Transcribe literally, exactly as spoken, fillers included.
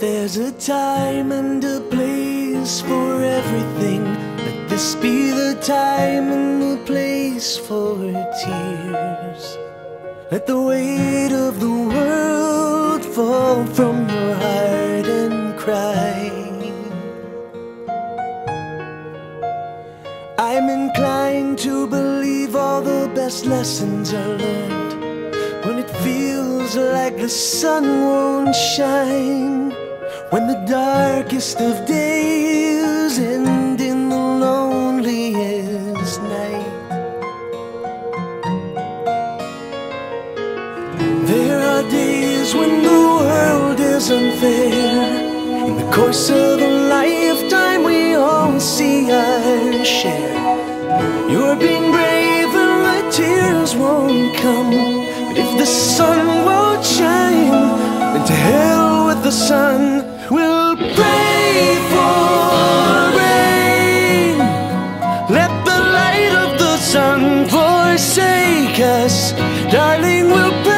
There's a time and a place for everything. Let this be the time and the place for tears. Let the weight of the world fall from your heart and cry. I'm inclined to believe all the best lessons are learned when it feels like the sun won't shine, when the darkest of days end in the loneliest night. There are days when the world is unfair. In the course of a lifetime we all see our share. You're being brave and the tears won't come, but if the sun won't shine, then to hell with the sun. We'll pray for rain. Let the light of the sun forsake us. Darling, we'll pray